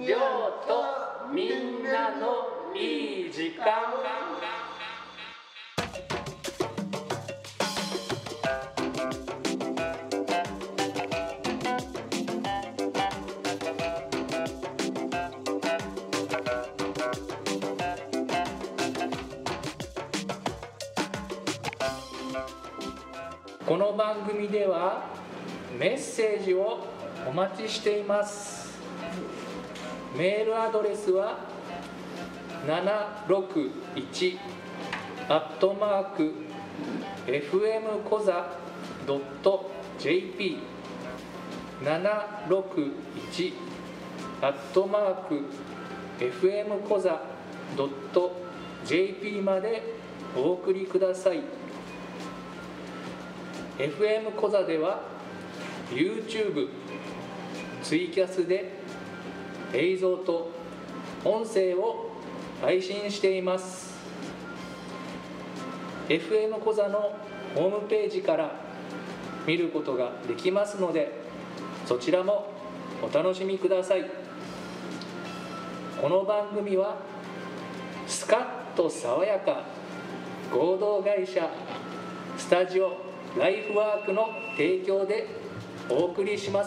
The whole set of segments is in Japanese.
りょうとみんなのいい時間。この番組ではメッセージをお待ちしています。メールアドレスは761@fmkoza.jp 761@fmkoza.jp までお送りください。FM コザでは YouTube、ツイキャスで映像と音声を配信しています。 FM コザのホームページから見ることができますので、そちらもお楽しみください。この番組はスカッと爽やか合同会社スタジオライフワークの提供でお送りします。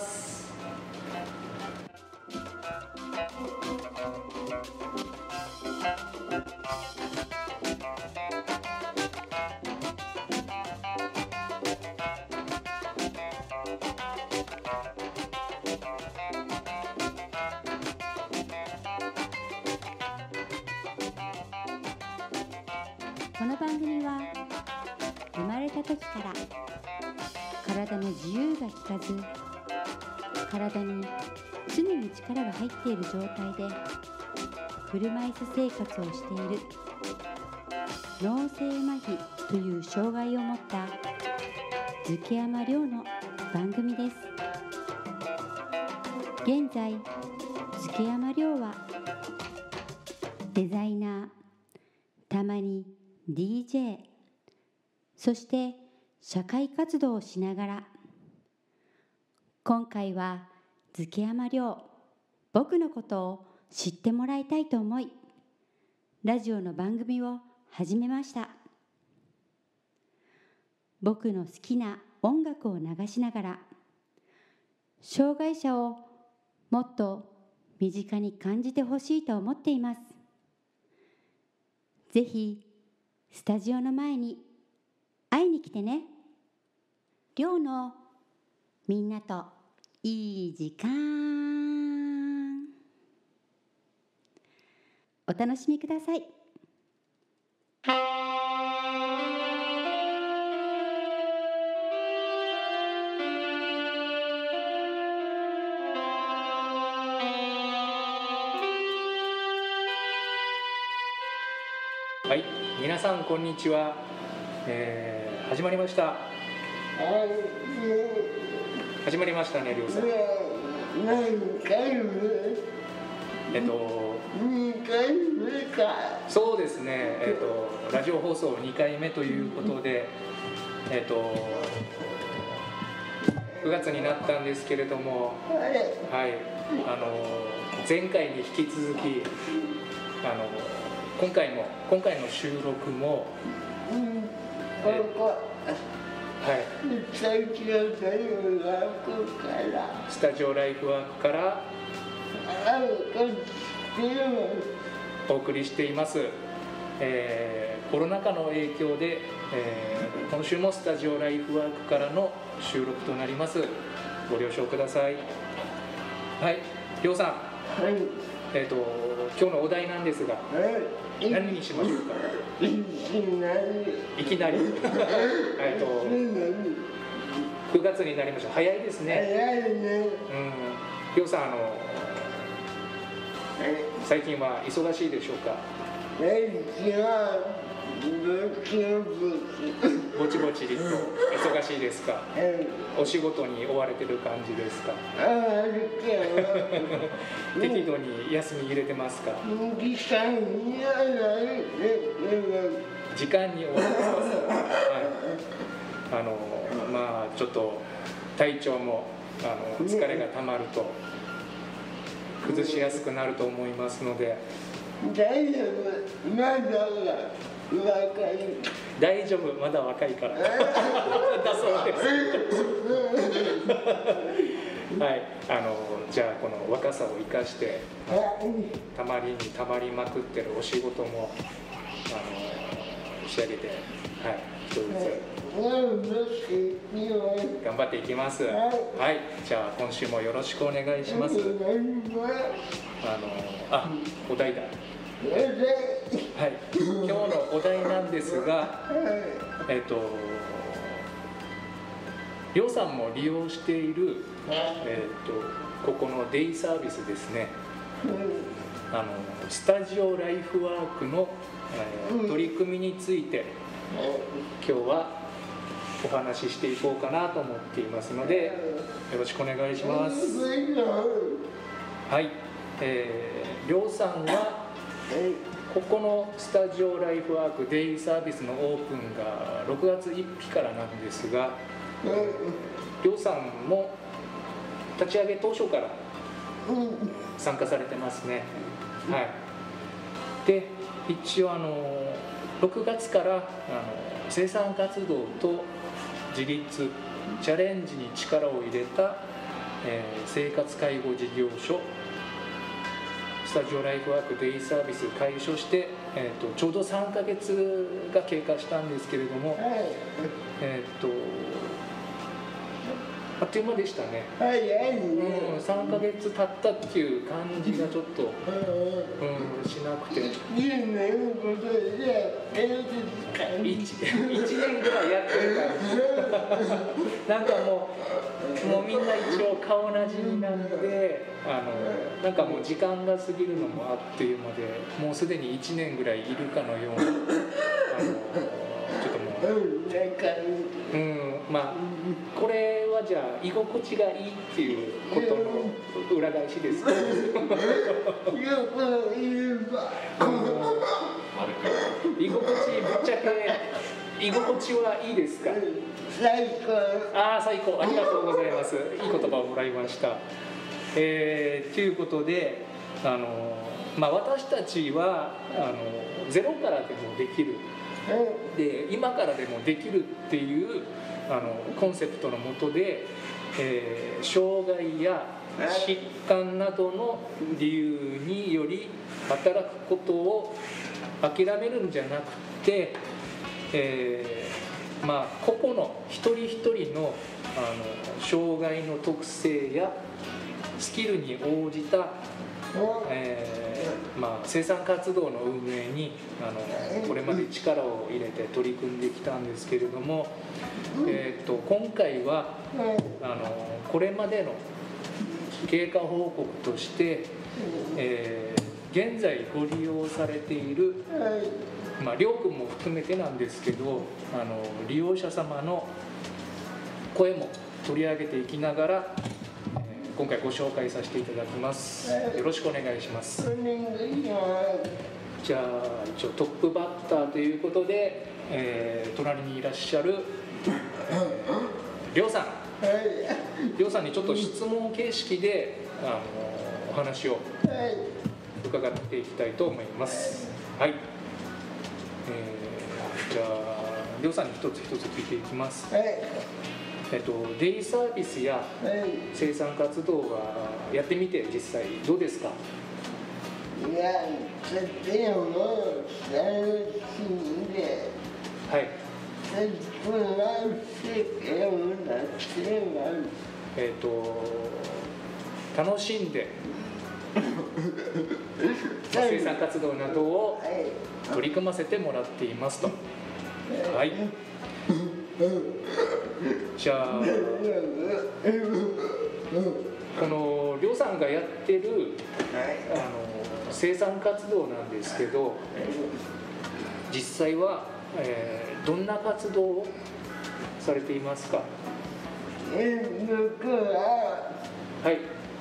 この番組は生まれた時から体の自由が利かず、体に常に力が入っている状態で車椅子生活をしている脳性麻痺という障害を持った漬山亮の番組です。現在漬山亮はデザイナー、たまにDJ、そして社会活動をしながら、今回は漬山亮、僕のことを知ってもらいたいと思い、ラジオの番組を始めました。僕の好きな音楽を流しながら、障害者をもっと身近に感じてほしいと思っています。ぜひスタジオの前に会いに来てね。亮のみんなといい時間、お楽しみください。 はい、皆さんこんにちは。始まりました。始まりましたね、りょうさん。 何回目2回目か。 そうですね、ラジオ放送2回目ということで、9月になったんですけれども、はい、前回に引き続き今回の収録も、はい、スタジオライフワークからお送りしています。コロナ禍の影響で、今週もスタジオライフワークからの収録となります。ご了承ください。はい、りょうさん、 はい、 今日のお題なんですが、何にしましょうか。いきなり9月になりました。早いですね。 早いね。 りょうさん、最近は忙しいでしょうか。ぼちぼちと忙しいですか。お仕事に追われてる感じですか。適度に休み入れてますか。時間に追われてます。まあちょっと体調も疲れがたまると崩しやすくなると思いますので。 大丈夫、まだ若い。 大丈夫、まだ若いからだそうですはい、じゃあこの若さを生かしてたまりにたまりまくってるお仕事も仕上げて、はい、一つずつ頑張っていきます。はい、じゃあ今週もよろしくお願いします。お題だ。はい、今日のお題なんですが、りょうさんも利用している、ここのデイサービスですね、スタジオライフワークの、取り組みについて今日はお話ししていこうかなと思っていますので、よろしくお願いします。はい、りょうさんはここのスタジオライフワークデイサービスのオープンが6月1日からなんですが、りょうさんも立ち上げ当初から参加されてますね。はい、で一応6月から生産活動と自立チャレンジに力を入れた、生活介護事業所スタジオライフワークデイサービス開所して、ちょうど3ヶ月が経過したんですけれども、あっという間でしたね。3ヶ月経ったっていう感じがちょっと、しなくて1年ぐらいやってるからなんかもうみんな一応顔なじみなんで、なんかもう時間が過ぎるのもあっという間で、もうすでに1年ぐらいいるかのようなちょっともう、まあこれはじゃあ居心地がいいっていうことの裏返しですか。居心地、ぶっちゃけ居心地はいいですか。 最高。 最高、ありがとうございます。いい言葉をもらいました。ということで、私たちはゼロからでもできる、で今からでもできるっていうコンセプトのもとで、障害や疾患などの理由により働くことを諦めるんじゃなくて、個々の一人一人の障害の特性やスキルに応じた生産活動の運営にこれまで力を入れて取り組んできたんですけれども、今回はこれまでの経過報告として、現在ご利用されている、りょうくんも含めてなんですけど、利用者様の声も取り上げていきながら今回ご紹介させていただきます。よろしくお願いします。じゃあ一応トップバッターということで、隣にいらっしゃる、りょうさん、りょうさんにちょっと質問形式でお話を伺っていきたいと思います。はい、じゃありょうさんに一つ一つ聞いていきます。デイサービスや生産活動はやってみて実際どうですか？ いや、とても楽しみで、 はい、 素晴らしくなってます。 楽しんで生産活動などを取り組ませてもらっていますと。はい、じゃあこのりょうさんがやってる生産活動なんですけど、実際は、どんな活動をされていますか？ 僕ははい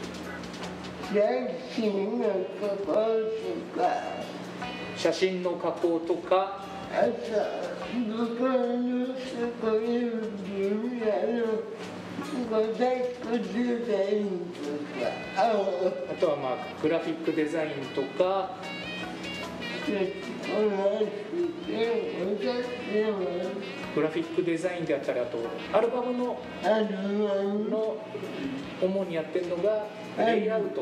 写真の加工とか、 あと僕のすごい分野のあとはまあグラフィックデザインとか、グラフィックデザインであったり、あとアルバムの主にやってるのがレイアウト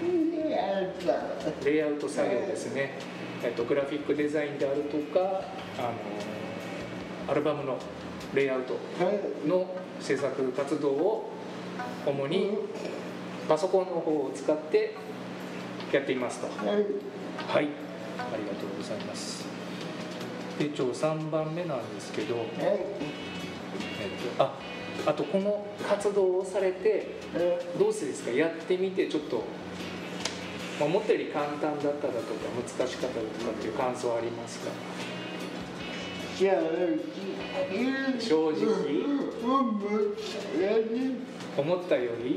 作業ですね。グラフィックデザインであるとか、アルバムのレイアウトの制作活動を主にパソコンの方を使ってやっていますと。はい、ありがとうございます。手帳3番目なんですけど、あとこの活動をされてどうですか？やってみてちょっと思ったより簡単だっただとか難しかっただとかっていう感想ありますか？正直思ったより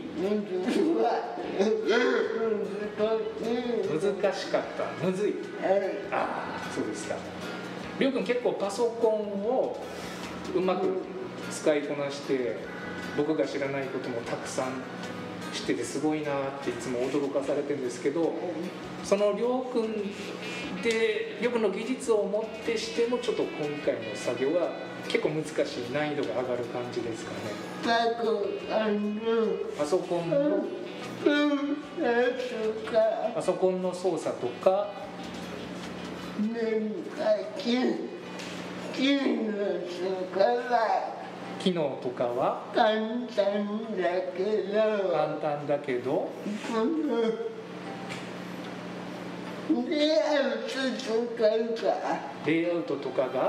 難しかった、むずい。そうですか。りょうくん結構パソコンをうまく使いこなして、僕が知らないこともたくさん知っててすごいなっていつも驚かされてるんですけど、そのりょうくんの技術をもってしてもちょっと今回の作業は結構難しい、難易度が上がる感じですかね。パソコンの操作とか機能とかは簡単だけどレイアウトとかが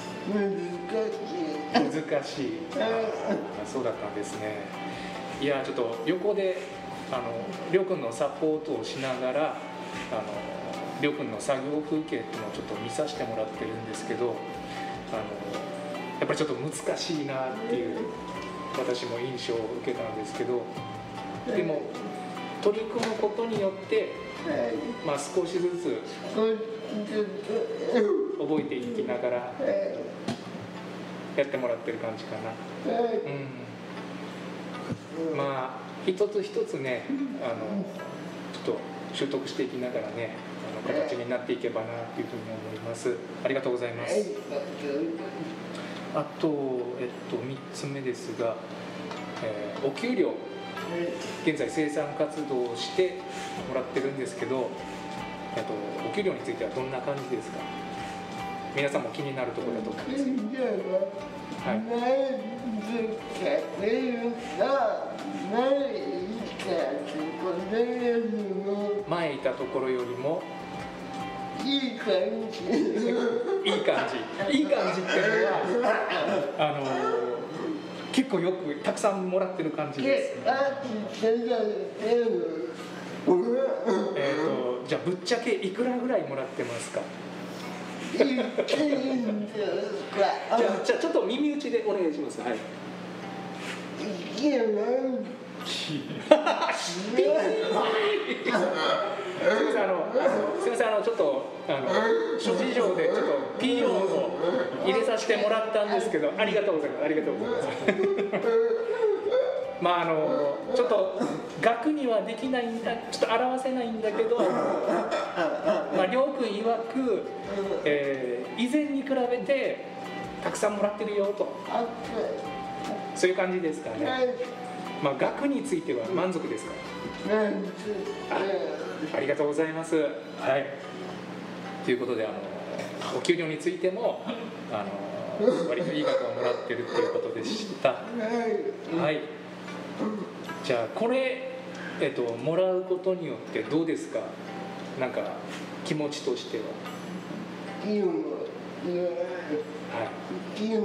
難しい。そうだったんですね。いや、ちょっと横でりょうくんのサポートをしながらりょうくんの作業風景っていうのをちょっと見させてもらってるんですけど、やっぱりちょっと難しいなっていう私も印象を受けたんですけど、でも取り組むことによってまあ少しずつ覚えていきながらやってもらってる感じかな。まあ一つ一つねちょっと習得していきながらね形になっていけばなというふうに思います。ありがとうございます。あと、3つ目ですが、お給料、現在生産活動をしてもらってるんですけど、お給料についてはどんな感じですか？皆さんも気になるところだと思います。前いたところよりもいい感じっていうのは結構よくたくさんもらってる感じです。じゃあぶっちゃけいくらぐらいもらってますか？じゃあちょっと耳打ちでお願いします。はい。すみません、ちょっと諸事情でちょっとピー音を入れさせてもらったんですけど、ありがとうございます。まあちょっと額にはできないんだ、ちょっと表せないんだけど、まありょうくん曰く、以前に比べてたくさんもらってるよと、そういう感じですかね。まあ額については満足ですか？ありがとうございます。はい。ということでお給料についても割といい額をもらってるっていうことでした。はい。じゃあこれもらうことによってどうですか？なんか気持ちとしては。はい。気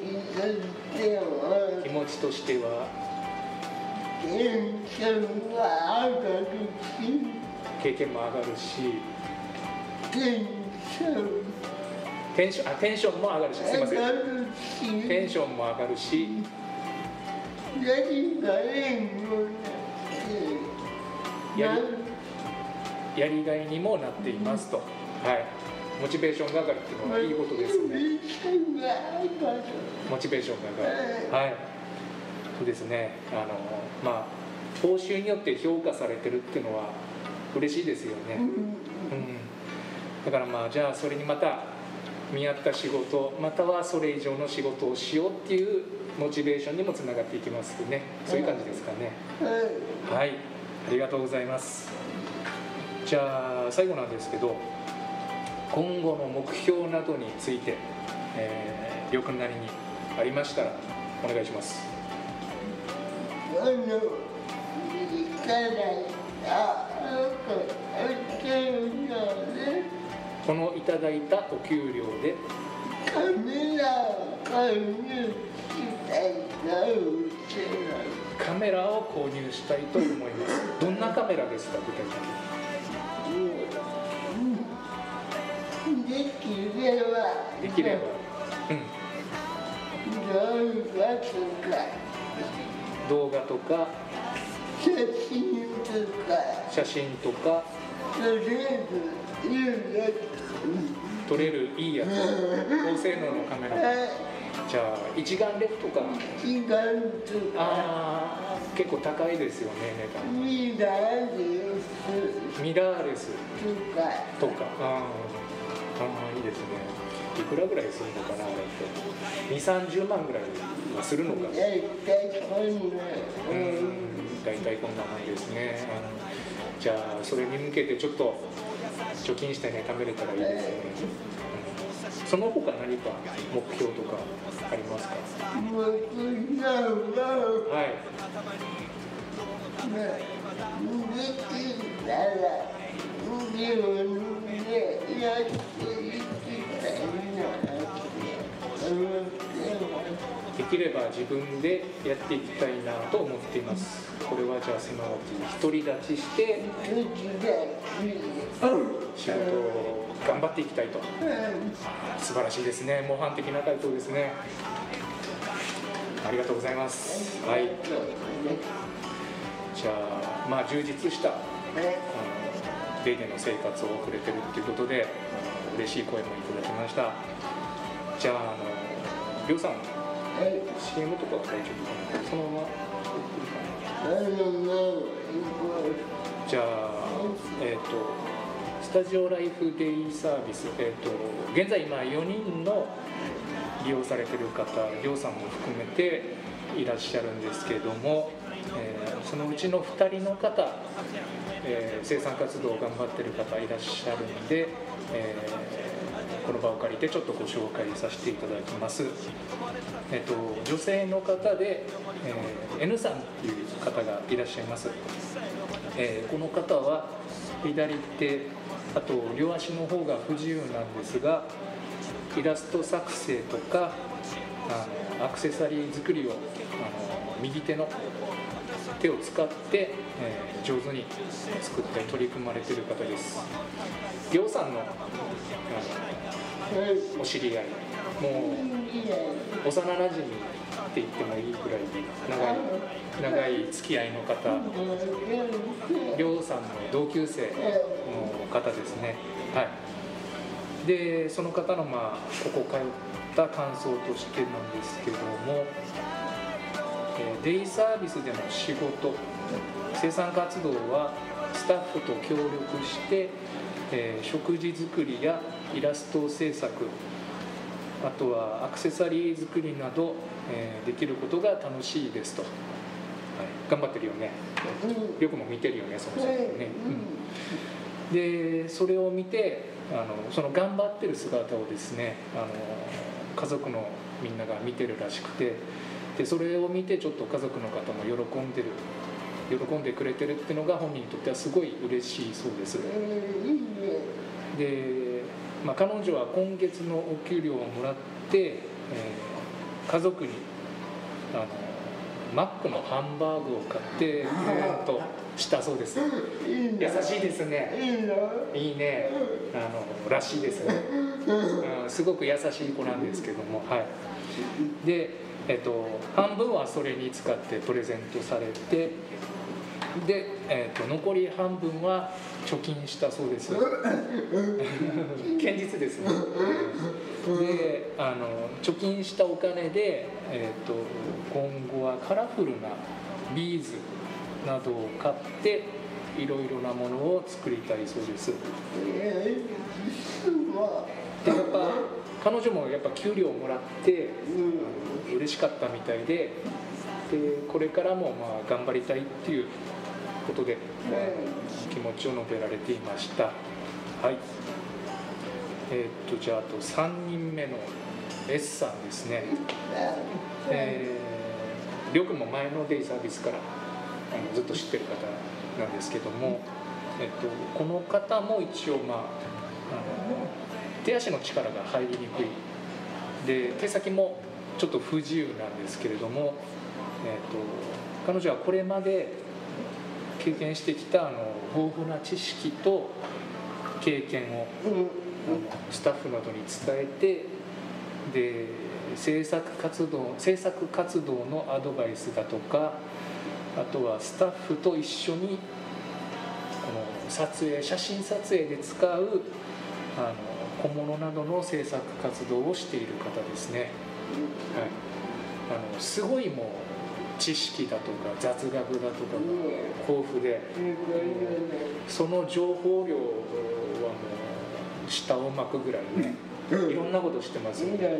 持ちとしては。経験も上がるし、テンションも上がるし、すいません。テンションも上がるし、やりがいにもなっていますと。はい。モチベーションが上がるっていうのはいいことですね。モチベーションが上がる。はい。 そうですね、まあ報酬によって評価されてるっていうのは嬉しいですよね、だからまあじゃあそれにまた見合った仕事またはそれ以上の仕事をしようっていうモチベーションにもつながっていきますね。そういう感じですかね。はい、ありがとうございます。じゃあ最後なんですけど、今後の目標などについて、りょうくんなりにありましたらお願いします。このいただいたお給料でカメラを購入したいと思います。どんなカメラですか、具体的に。できれば、動画とか写真とか撮れるいいやつ、高性能のカメラ。じゃあ一眼レフとか。結構高いですよね、値段。ミラーレスとか。いいですね。いくらぐらいするのかな、あれって。2、30万ぐらいはするのかな。大体こんなもんですね。じゃあそれに向けてちょっと貯金してね、貯めれたらいいですね。その他何か目標とかありますか？はい。できれば自分でやっていきたいなと思っています。これはじゃあすなわち独り立ちして仕事を頑張っていきたいと。素晴らしいですね。模範的な回答ですね。ありがとうございます。はい。じゃあまあ充実したデイでの生活を送れてるっていうことで嬉しい声もいただきました。じゃありょうさん、CM とかは大丈夫かな。そのままじゃあスタジオライフデイサービス、現在今4人の利用されている方、りょうさんも含めていらっしゃるんですけれども、そのうちの2人の方、生産活動を頑張っている方いらっしゃるので、この場を借りてちょっとご紹介させていただきます。女性の方で、N さんという方がいらっしゃいます。この方は左手、あと両足の方が不自由なんですが、イラスト作成とかアクセサリー作りを右手の手を使って、上手に作って取り組まれている方です。りょうさんのお知り合い、もう幼なじみって言ってもいいくらい長い付き合いの方、りょうさんの同級生の方ですね。はい。でその方のここ通った感想としてなんですけども、デイサービスでの仕事、生産活動はスタッフと協力して、食事作りやイラスト制作、あとはアクセサリー作りなど、できることが楽しいですと。はい、頑張ってるよね。よくも見てるよね、その姿ね。でそれを見てその頑張ってる姿をですね、家族のみんなが見てるらしくて、でそれを見てちょっと家族の方も喜んでくれてるっていうのが本人にとってはすごい嬉しいそうです。で、彼女は今月のお給料をもらって、家族にマックのハンバーグを買ってプレゼントしたそうです。優しいですね。いいね。らしいですね。すごく優しい子なんですけども、はい。で、半分はそれに使ってプレゼントされて、 で、残り半分は貯金したそうです。堅実ですね。で貯金したお金で、今後はカラフルなビーズなどを買っていろいろなものを作りたいそうです。でやっぱ彼女もやっぱ給料をもらって嬉しかったみたいで、これからもまあ頑張りたいっていうことで気持ちを述べられていました。はい。じゃああと3人目の S さんですね。りょうくんも前のデイサービスからずっと知ってる方なんですけども、この方も一応手足の力が入りにくいで、手先もちょっと不自由なんですけれども、彼女はこれまで経験してきた豊富な知識と経験をスタッフなどに伝えて、で制作活動のアドバイスだとか、あとはスタッフと一緒にこの写真撮影で使う小物などの制作活動をしている方ですね。はい、すごいもう知識だとか雑学だとかが豊富で、その情報量はもう舌を巻くぐらいね、いろんなこと知ってますよね。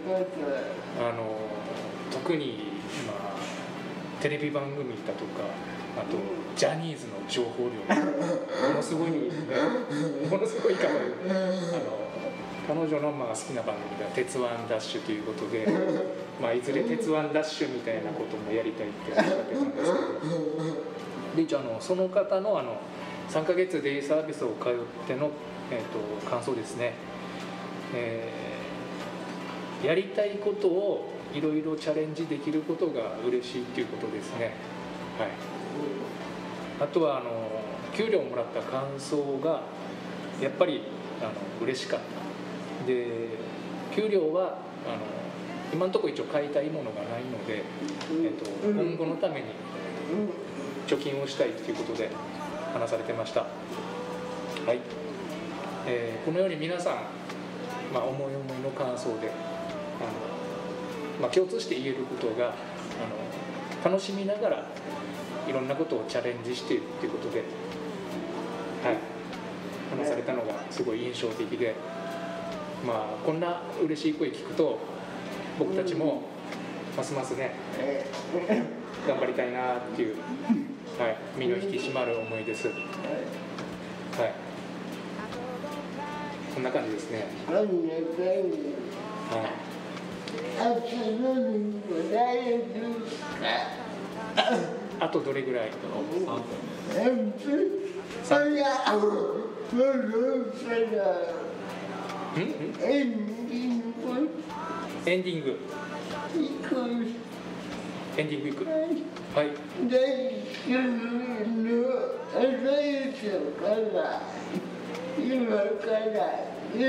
特にテレビ番組だとか、あとジャニーズの情報量ものすごい方で、彼女の好きな番組では「鉄腕ダッシュ」ということで、いずれ鉄腕ダッシュみたいなこともやりたいっておっしゃってたんですけど、で一応その方の3ヶ月デイサービスを通っての、感想ですね。やりたいことをいろいろチャレンジできることが嬉しいっていうことですね。はい、あとは給料をもらった感想がやっぱり嬉しかった。で給料は今のところ一応買いたいものがないので、今後のために貯金をしたいということで話されてました。はい。このように皆さん、思い思いの感想で共通して言えることが楽しみながらいろんなことをチャレンジしているということで、はい、話されたのがすごい印象的で、こんな嬉しい声聞くと僕たちもますますね頑張りたいなっていう、はい、身の引き締まる思いです。はい、こんな感じですね。はい、あとどれぐらい？エンディングいく。はい。今から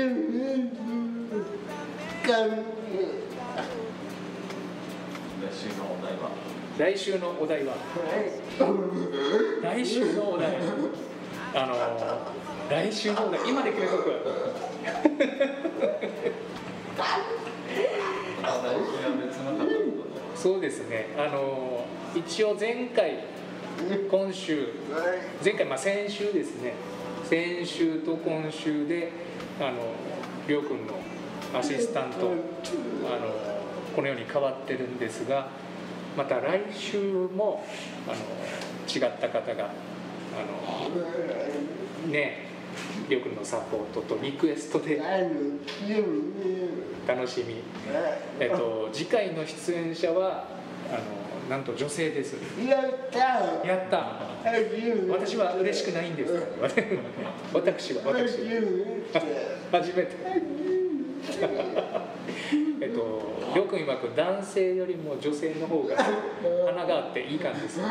来週のお題は来週のお題今で決めとく。そうですね。一応前回先週ですね。先週と今週でりょうくんのアシスタントこのように変わってるんですが、また来週も違った方がりょうくんのサポートとリクエストで楽しみ。次回の出演者はなんと女性です。やった。私は嬉しくないんですか。私は初めて。りょうくん曰く男性よりも女性の方が花があっていい感じです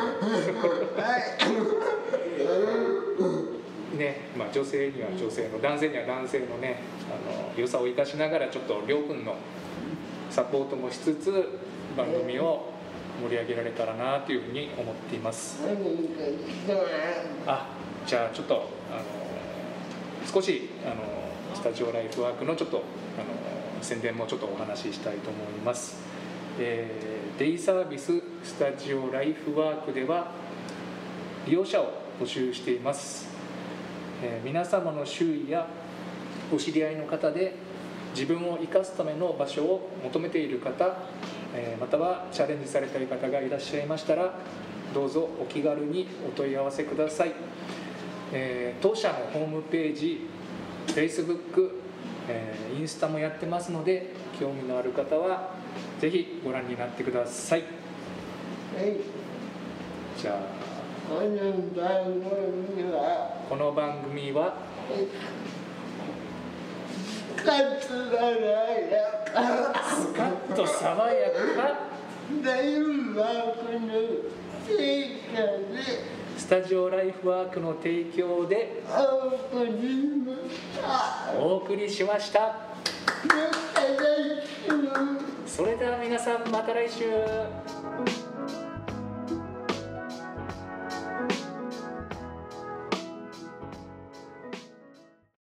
ね。女性には女性の、男性には男性のね良さを生かしながらちょっとりょうくんのサポートもしつつ番組を盛り上げられたらなというふうに思っています。 何かしてもらじゃあちょっと少しスタジオライフワークのちょっと宣伝もちょっとお話ししたいと思います。デイサービススタジオライフワークでは利用者を募集しています。皆様の周囲やお知り合いの方で自分を生かすための場所を求めている方、またはチャレンジされたい方がいらっしゃいましたら、どうぞお気軽にお問い合わせください。当社のホームページ、Facebook、インスタもやってますので、興味のある方はぜひご覧になってください。じゃあこの番組はスカッと爽やかスタジオライフワークの提供でお送りしました。それでは皆さん、また来週。